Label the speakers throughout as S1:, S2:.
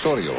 S1: Sorio.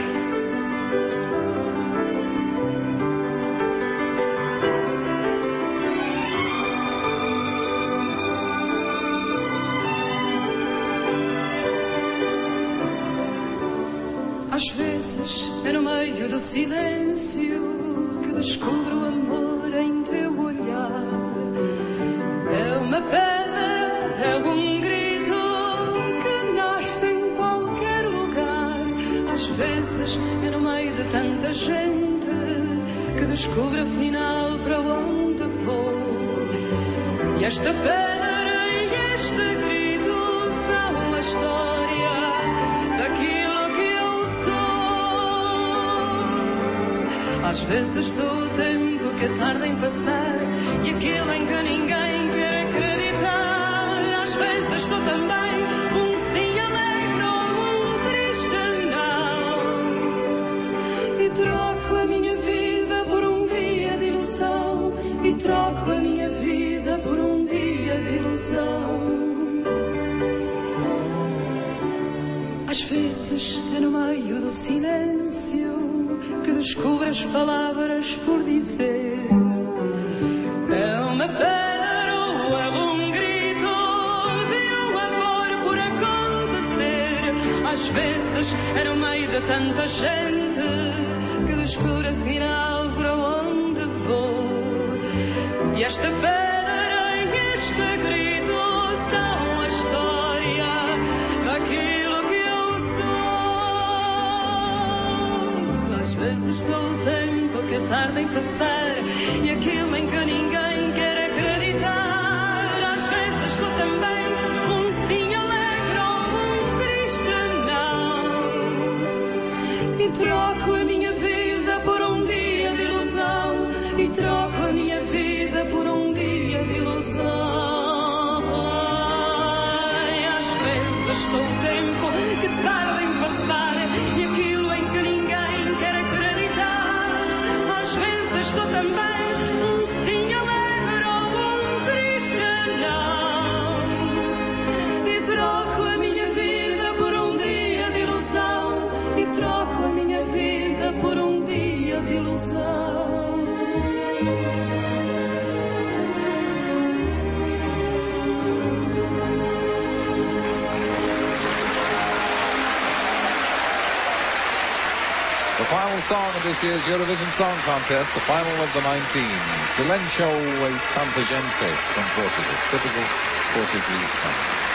S2: Às vezes é no meio do silêncio que descubro o amor em teu olhar. É uma pedra, é um grito que nasce em qualquer lugar. Às vezes é no meio de tanta gente que descubro afinal para onde vou. E esta pedra e este grito são a história daquilo que eu sou. Às vezes sou o tempo que tarda em passar e aquilo em que ninguém quer acreditar. Às vezes sou também um sim alegre ou um triste não. E troco a minha vida por um dia de ilusão. E troco a minha vida por um dia de ilusão. Às vezes é no meio do silêncio que descubro as palavras por dizer. É uma pedra ou é um grito de um amor por acontecer. Às vezes é no meio de tanta gente que descubro afinal para onde vou. E esta pedra e este grito são a história daquilo que eu sou. Às vezes sou o tempo que tarda em passar e aquilo em que ninguém quer acreditar. Às vezes sou também um sim alegre ou um triste não. E troco a minha vida por um dia de ilusão. E troco a minha vida por um dia de ilusão. Às vezes sou o tempo que tarda em passar e aquilo em que ninguém quer acreditar. Às vezes sou também um sim alegre ou um triste não. E troco a minha vida por um dia de ilusão. E troco a minha vida por um dia de ilusão.
S1: The final song of this year's Eurovision Song Contest, the final of the 19. Silêncio e Tanta Gente from Portugal. Typical Portuguese song.